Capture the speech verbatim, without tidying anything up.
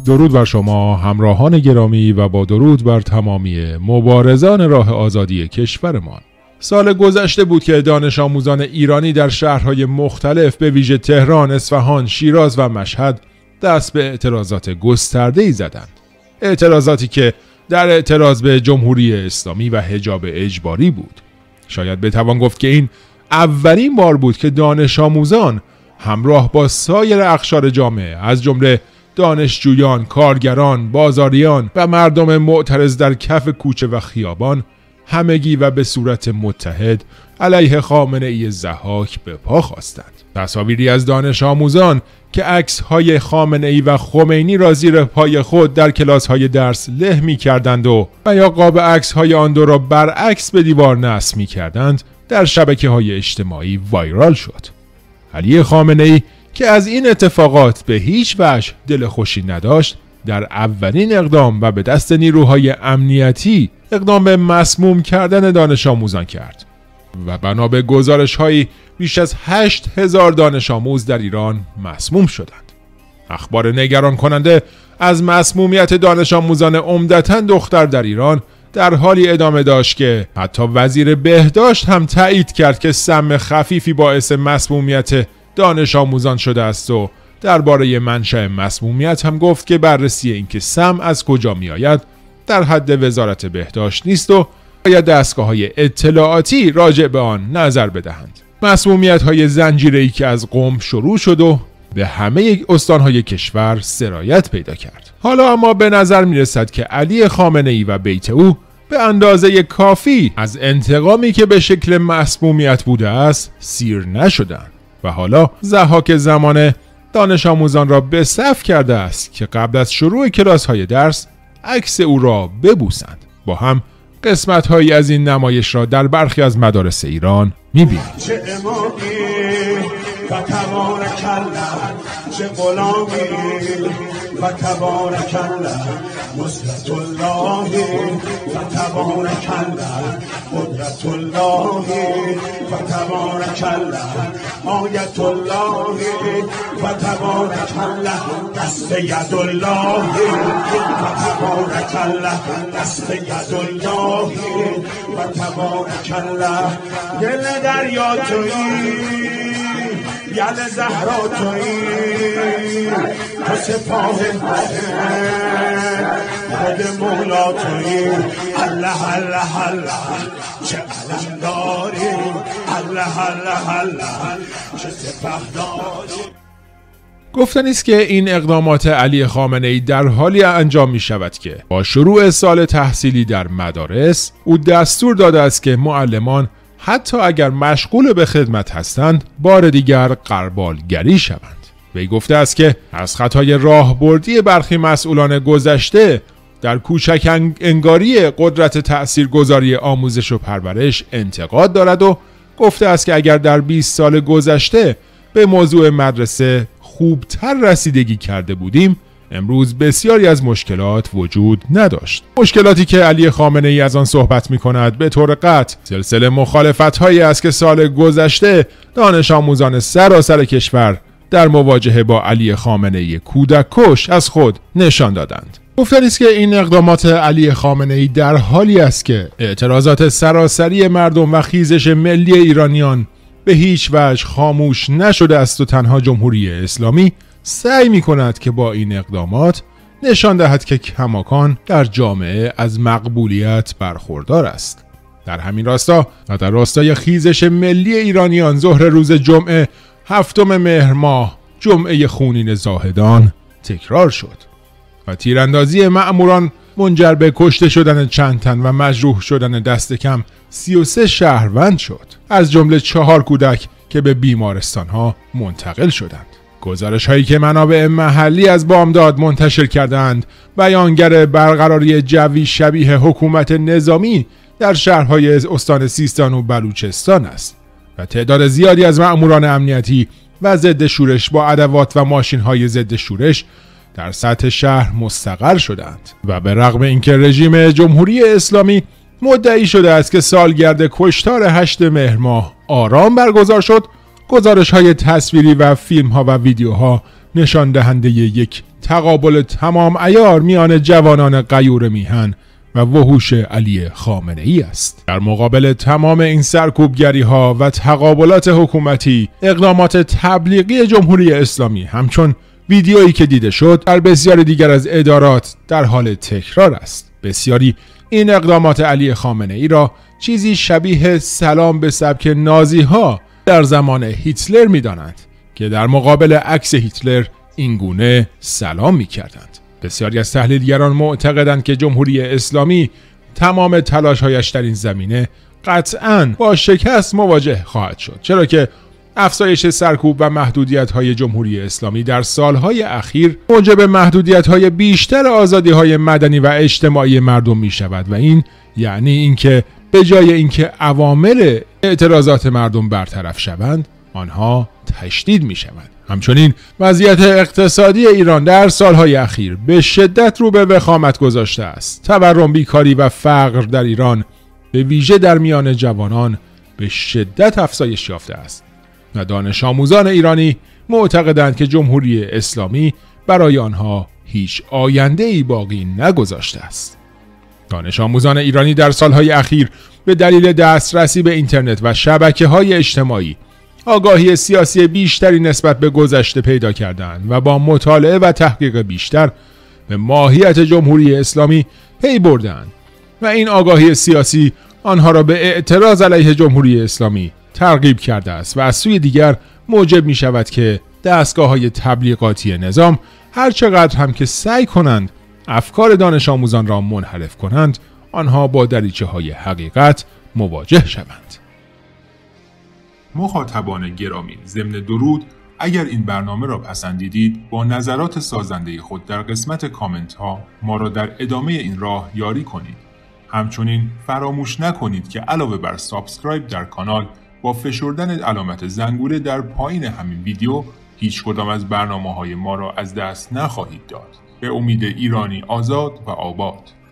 درود بر شما همراهان گرامی و با درود بر تمامی مبارزان راه آزادی کشورمان. سال گذشته بود که دانش آموزان ایرانی در شهرهای مختلف به ویژه تهران، اصفهان، شیراز و مشهد دست به اعتراضات گسترده‌ای زدند. اعتراضاتی که در اعتراض به جمهوری اسلامی و حجاب اجباری بود. شاید بتوان گفت که این اولین بار بود که دانش آموزان همراه با سایر اقشار جامعه از جمله دانشجویان، کارگران، بازاریان و مردم معترض در کف کوچه و خیابان همگی و به صورت متحد علیه خامنه‌ای ضحاک به پا خواستند. تصاویری از دانش آموزان که عکس‌های خامنه‌ای و خمینی را زیر پای خود در کلاس‌های درس له می‌کردند و و یا قاب عکس‌های آن دو را برعکس به دیوار نصب می‌کردند در شبکه‌های اجتماعی وایرال شد. علی خامنه‌ای که از این اتفاقات به هیچ وجه دل خوشی نداشت، در اولین اقدام و به دست نیروهای امنیتی اقدام به مسموم کردن دانش آموزان کرد و بنا به گزارش‌هایی بیش از هشت هزار دانش آموز در ایران مسموم شدند. اخبار نگران کننده از مسمومیت دانش آموزان عمدتاً دختر در ایران در حالی ادامه داشت که حتی وزیر بهداشت هم تایید کرد که سم خفیفی باعث مسمومیت دانش آموزان شده است و درباره منشأ مسمومیت هم گفت که بررسی اینکه سم از کجا می آید در حد وزارت بهداشت نیست و باید دستگاه‌های اطلاعاتی راجع به آن نظر بدهند. مسمومیت‌های زنجیره‌ای که از قم شروع شد و به همه استان‌های کشور سرایت پیدا کرد. حالا اما به نظر می‌رسد که علی خامنه‌ای و بیت او به اندازه کافی از انتقامی که به شکل مسمومیت بوده است سیر نشدند و حالا ضحاک زمانه دانش آموزان را به صف کرده است که قبل از شروع کلاس‌های درس عکس او را ببوسند. با هم قسمت‌هایی از این نمایش را در برخی از مدارس ایران می‌بینیم. چه امامی و تبارک الله، چه غلامی و تبارک الله، نصرت الله و تبارک الله، قدرت الله و تبارک الله، آیت الله و تبارک الله، دست ید الله و تبارک الله، دست ید الله و تبارک الله. دل دریا تویی، یل زهرا تویی، تو سپاه خود مولا تویی. الله الله الله چه علم داری، الله الله الله چه سپاه داری. گفتنی است که این اقدامات علی خامنه‌ای در حالی انجام می شود که با شروع سال تحصیلی در مدارس او دستور داده است که معلمان حتی اگر مشغول به خدمت هستند بار دیگر غربالگری شوند. وی گفته است که از خطای راهبردی برخی مسئولان گذشته در کوچک انگاری قدرت تأثیرگذاری آموزش و پرورش انتقاد دارد و گفته است که اگر در بیست سال گذشته به موضوع مدرسه خوبتر رسیدگی کرده بودیم امروز بسیاری از مشکلات وجود نداشت. مشکلاتی که علی خامنه‌ای از آن صحبت می کند به طور قطع سلسله مخالفت هایی است که سال گذشته دانش آموزان سراسر کشور در مواجهه با علی خامنه‌ای کودک کش از خود نشان دادند. گفتنی است که این اقدامات علی خامنه‌ای در حالی است که اعتراضات سراسری مردم و خیزش ملی ایرانیان به هیچ وجه خاموش نشده است و تنها جمهوری اسلامی سعی می کند که با این اقدامات نشان دهد که کماکان در جامعه از مقبولیت برخوردار است. در همین راستا و در راستای خیزش ملی ایرانیان ظهر روز جمعه هفتم مهر ماه جمعه خونین زاهدان تکرار شد و تیراندازی مأموران منجر به کشته شدن چند تن و مجروح شدن دست کم سی و سه شهروند شد، از جمله چهار کودک که به بیمارستان ها منتقل شدند. گزارش هایی که منابع محلی از بامداد منتشر کردند بیانگر برقراری جوی شبیه حکومت نظامی در شهرهای استان سیستان و بلوچستان است و تعداد زیادی از مأموران امنیتی و ضد شورش با ادوات و ماشین های ضد شورش در سطح شهر مستقر شدند و به رغم اینکه رژیم جمهوری اسلامی مدعی شده است که سالگرد کشتار هشت مهر ماه آرام برگزار شد، گزارش های تصویری و فیلم ها و ویدیوها نشان دهنده یک تقابل تمام عیار میان جوانان غیور میهن و وحوش علی خامنه ای است. در مقابل تمام این سرکوبگری ها و تقابلات حکومتی، اقدامات تبلیغی جمهوری اسلامی همچون ویدیویی که دیده شد در بسیاری دیگر از ادارات در حال تکرار است. بسیاری این اقدامات علی خامنه ای را چیزی شبیه سلام به سبک نازی ها در زمان هیتلر می دانند که در مقابل عکس هیتلر اینگونه سلام می کردند. بسیاری از تحلیلگران معتقدند که جمهوری اسلامی تمام تلاش‌هایش در این زمینه قطعاً با شکست مواجه خواهد شد، چرا که افزایش سرکوب و محدودیت‌های جمهوری اسلامی در سالهای اخیر موجب محدودیت‌های بیشتر آزادی‌های مدنی و اجتماعی مردم می‌شود و این یعنی اینکه به جای اینکه عوامل اعتراضات مردم برطرف شوند، آنها تشدید می‌شوند. همچنین وضعیت اقتصادی ایران در سالهای اخیر به شدت رو به وخامت گذاشته است. تورم، بیکاری و فقر در ایران به ویژه در میان جوانان به شدت افزایش یافته است و دانش آموزان ایرانی معتقدند که جمهوری اسلامی برای آنها هیچ آینده‌ای باقی نگذاشته است. دانش آموزان ایرانی در سالهای اخیر به دلیل دسترسی به اینترنت و شبکه‌های اجتماعی آگاهی سیاسی بیشتری نسبت به گذشته پیدا کردند و با مطالعه و تحقیق بیشتر به ماهیت جمهوری اسلامی پی بردند و این آگاهی سیاسی آنها را به اعتراض علیه جمهوری اسلامی ترغیب کرده است و از سوی دیگر موجب می شود که دستگاه‌های تبلیغاتی نظام هر چقدر هم که سعی کنند افکار دانش آموزان را منحرف کنند، آنها با دریچه‌های حقیقت مواجه شوند. مخاطبان گرامی، ضمن درود، اگر این برنامه را پسندیدید با نظرات سازنده خود در قسمت کامنت ها ما را در ادامه این راه یاری کنید. همچنین فراموش نکنید که علاوه بر سابسکرایب در کانال با فشردن علامت زنگوله در پایین همین ویدیو هیچ کدام از برنامه های ما را از دست نخواهید داد. به امید ایرانی آزاد و آباد.